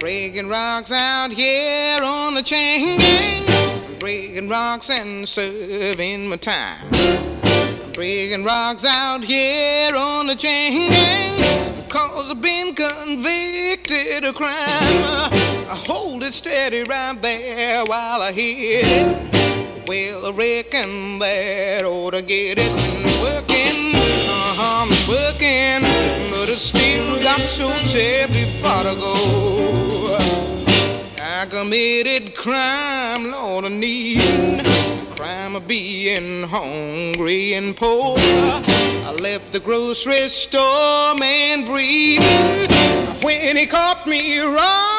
breaking rocks out here on the chain gang, breaking rocks and serving my time. Breaking rocks out here on the chain gang, 'cause I've been convicted of crime. I hold it steady right there while I hit it. Well, I reckon that ought to get it. Working, I'm working, but I still got so terribly far to go. I committed crime, Lord, I need crime of being hungry and poor. I left the grocery store man breathing when he caught me wrong.